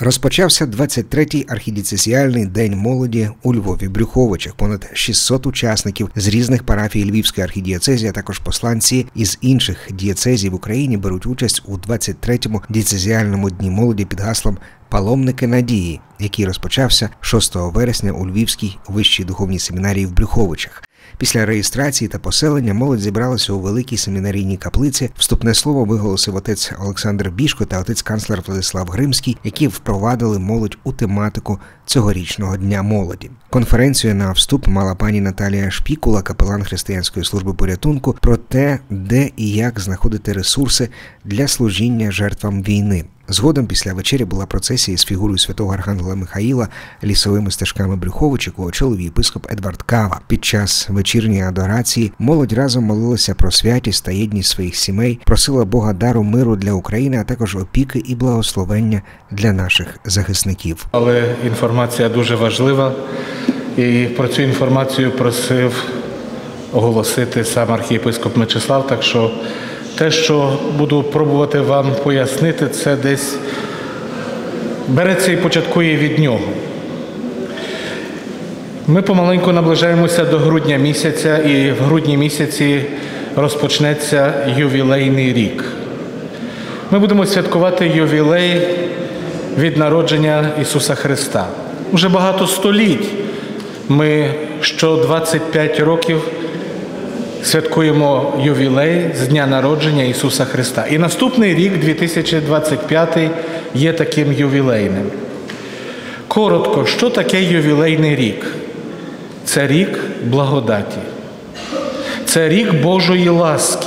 Розпочався 23-й архідієцезіальний день молоді у Львові-Брюховичах. Понад 600 учасників з різних парафій Львівської архідієцезії, а також посланці із інших дієцезій в Україні беруть участь у 23-му дієцезіальному дні молоді під гаслом «Паломники надії», який розпочався 6 вересня у Львівській вищій духовній семінарії в Брюховичах. Після реєстрації та поселення молодь зібралася у великій семінарійній каплиці. Вступне слово виголосив отець Олександр Бішко та отець-канцлер Владислав Гримський, які впровадили молодь у тематику цьогорічного Дня молоді. Конференцію на вступ мала пані Наталія Шпікула, капелан Християнської служби порятунку, про те, де і як знаходити ресурси для служіння жертвам війни. Згодом після вечері була процесія з фігурою святого архангела Михаїла лісовими стежками Брюховичів, яку очолив єпископ Едвард Кава. Під час вечірньої адорації молодь разом молилася про святість та єдність своїх сімей, просила Бога дару миру для України, а також опіки і благословення для наших захисників. Але інформація дуже важлива, і про цю інформацію просив оголосити сам архієпископ Мечислав, так що те, що буду пробувати вам пояснити, це десь береться і початкує від нього. Ми помаленьку наближаємося до грудня місяця, і в грудні місяці розпочнеться ювілейний рік. Ми будемо святкувати ювілей від народження Ісуса Христа. Уже багато століть ми що 25 років святкуємо ювілей з дня народження Ісуса Христа. І наступний рік, 2025, є таким ювілейним. Коротко, що таке ювілейний рік? Це рік благодаті. Це рік Божої ласки.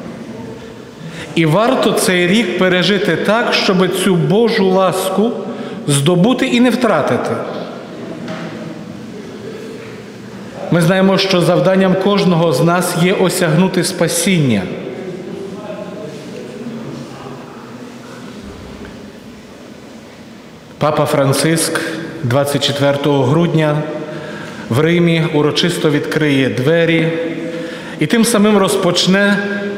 І варто цей рік пережити так, щоб цю Божу ласку здобути і не втратити. Ми знаємо, що завданням кожного з нас є осягнути спасіння. Папа Франциск 24 грудня в Римі урочисто відкриє двері і тим самим розпочне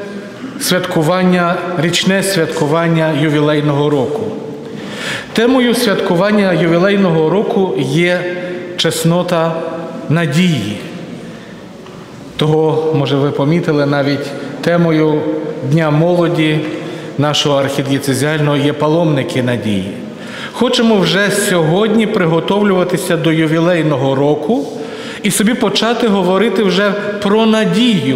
річне святкування ювілейного року. Темою святкування ювілейного року є чеснота надії. Того, може, ви помітили, навіть темою Дня молоді нашого архідієцезіального є «Паломники надії». Хочемо вже сьогодні приготовлюватися до ювілейного року і собі почати говорити вже про надію.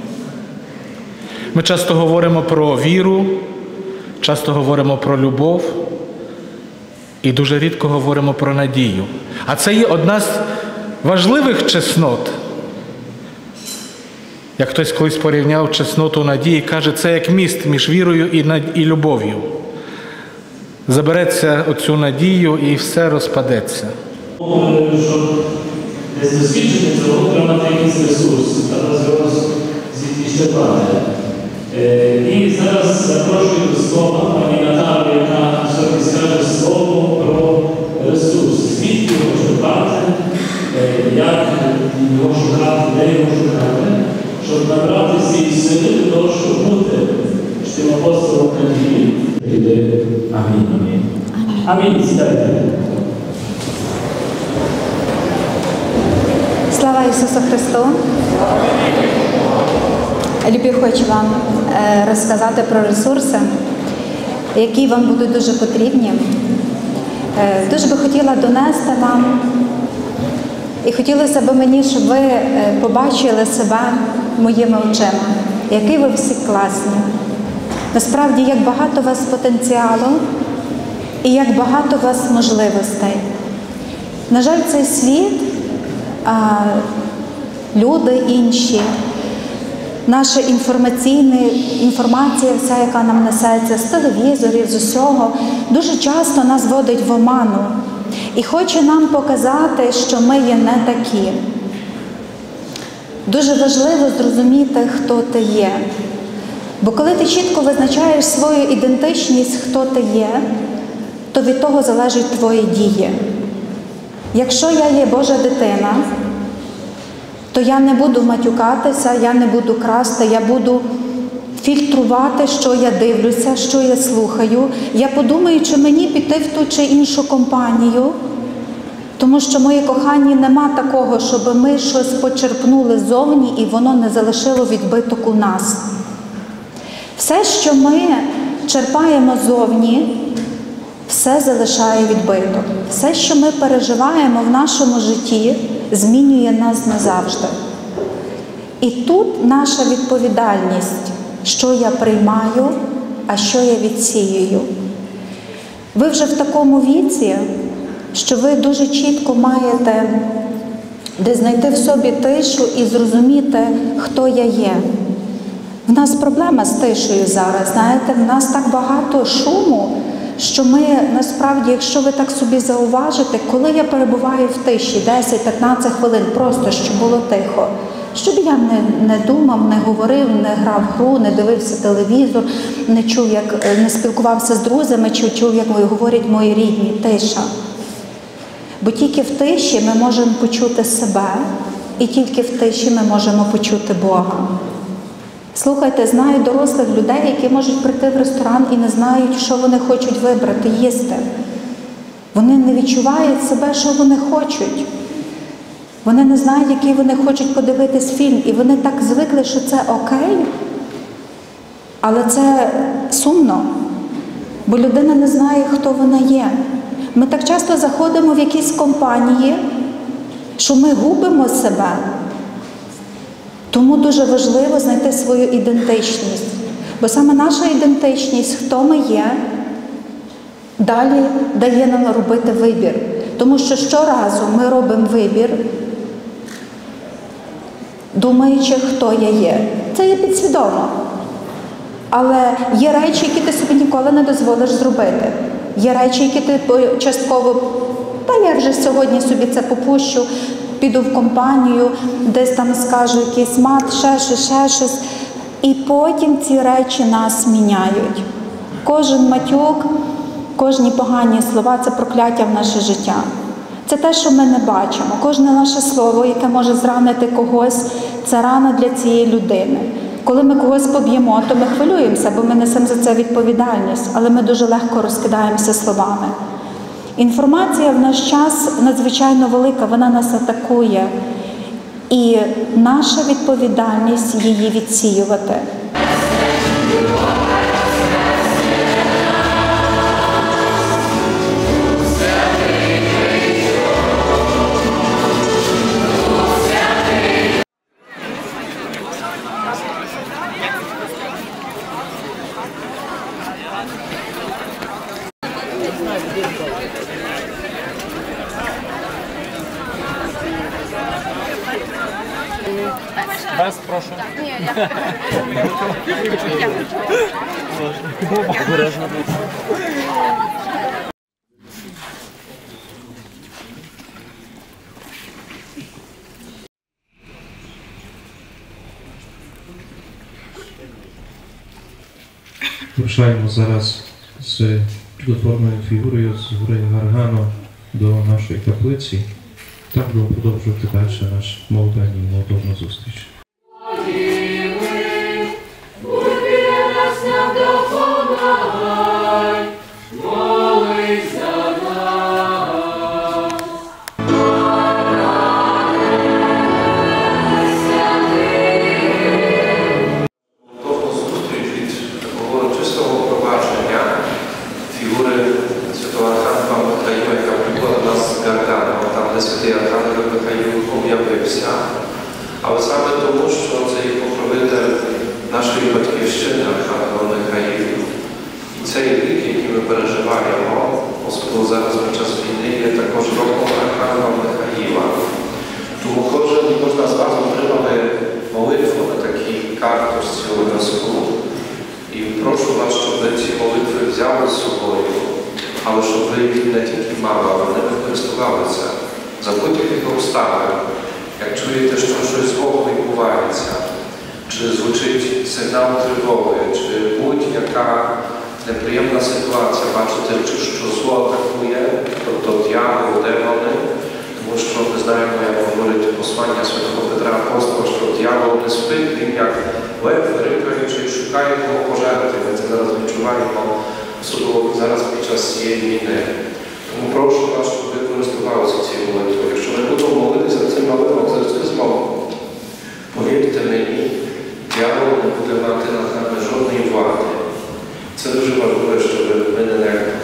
Ми часто говоримо про віру, часто говоримо про любов і дуже рідко говоримо про надію. А це є одна з важливих чеснот. Як хтось колись порівняв чесноту надії, каже, це як міст між вірою і любов'ю. Забереться оцю надію і все розпадеться. Щоб десь досліджити цього, треба мати якийсь ресурс, треба звідки черпати. І зараз запрошую до слова пані Наталію, яка сьогодні скаже слово про ресурс. Звідки його черпати, як його шукати, де його шукати, щоб набрати всі сили для того, щоб бути тим апостолом надії. Амінь. Амінь. Сідайте. Слава Ісусу Христу! Любі, хочу вам розказати про ресурси, які вам будуть дуже потрібні. Дуже би хотіла донести вам, і хотілося б мені, щоб ви побачили себе моїми очима, які ви всі класні. Насправді, як багато у вас потенціалу і як багато у вас можливостей. На жаль, цей світ, люди інші, наша інформація, вся, яка нам несеться з телевізорів, з усього, дуже часто нас вводить в оману і хоче нам показати, що ми є не такі. Дуже важливо зрозуміти, хто ти є. Бо коли ти чітко визначаєш свою ідентичність, хто ти є, то від того залежать твої дії. Якщо я є Божа дитина, то я не буду матюкатися, я не буду красти, я буду фільтрувати, що я дивлюся, що я слухаю. Я подумаю, чи мені піти в ту чи іншу компанію, тому що, мої кохані, нема такого, щоб ми щось почерпнули ззовні і воно не залишило відбиток у нас. Все, що ми черпаємо ззовні, все залишає відбиток. Все, що ми переживаємо в нашому житті, змінює нас назавжди. І тут наша відповідальність, що я приймаю, а що я відсіюю. Ви вже в такому віці, що ви дуже чітко маєте де знайти в собі тишу і зрозуміти, хто я є. В нас проблема з тишею зараз, знаєте, в нас так багато шуму, що ми, насправді, якщо ви так собі зауважите, коли я перебуваю в тиші 10-15 хвилин, просто щоб було тихо, щоб я не думав, не говорив, не грав в гру, не дивився телевізор, не чув, не спілкувався з друзями, чи чув, як говорять мої рідні, тиша. Бо тільки в тиші ми можемо почути себе, і тільки в тиші ми можемо почути Бога. Слухайте, знаю дорослих людей, які можуть прийти в ресторан і не знають, що вони хочуть вибрати, їсти. Вони не відчувають себе, що вони хочуть. Вони не знають, який вони хочуть подивитись фільм. І вони так звикли, що це окей, але це сумно, бо людина не знає, хто вона є. Ми так часто заходимо в якісь компанії, що ми губимо себе. Тому дуже важливо знайти свою ідентичність. Бо саме наша ідентичність, хто ми є, далі дає нам робити вибір. Тому що щоразу ми робимо вибір, думаючи, хто я є. Це є підсвідомо. Але є речі, які ти собі ніколи не дозволиш зробити. Є речі, які ти частково, я вже сьогодні собі це попущу, піду в компанію, десь там скажу якийсь мат, ще щось. І потім ці речі нас міняють. Кожен матюк, кожні погані слова – це прокляття в наше життя. Це те, що ми не бачимо. Кожне наше слово, яке може зранити когось, це рана для цієї людини. Коли ми когось поб'ємо, то ми хвилюємося, бо ми несемо за це відповідальність, але ми дуже легко розкидаємося словами. Інформація в наш час надзвичайно велика, вона нас атакує. І наша відповідальність її відсіювати. Вас прошу. Рушаємо зараз з чудотворною фігурою з гори Гаргано до нашої каплиці. Так будемо продовжувати далі наш молодень і молодовну зустріч. Святий Архангел Михаїл об'явився, але саме тому, що це є покровитель нашої батьківщини Архангел Михаїл. І цей рік, який ми переживаємо, особливо зараз на час війни, є також роком Архангела Михаїла. Тому кожна з вас отримали молитву на такій карточці обов'язку. І прошу вас, щоб ви ці молитви взяли з собою, але щоб ви їх не тільки мали, але не використовувалися. За будь-яких обставин, як чуєте, що щось злого відбувається, чи звучить сигнал тривоги, чи будь-яка неприємна ситуація, бачите, що зло атакує, тобто дьявол, демони, тому що ми знаємо, як говорить послання святого Петра Апостола, що дьявол не спить, він як лев, рикаючи, шукаємо пожертви, ми це зараз відчуваємо, особливо зараз під час цієї війни. Тому прошу вас, щоб ви користувалися цією молитвою. Якщо ми будемо молитися цим молитвом з артизмом, повірте мені, дьявол не буде мати над нами жодної влади. Це дуже важливо, щоб ми не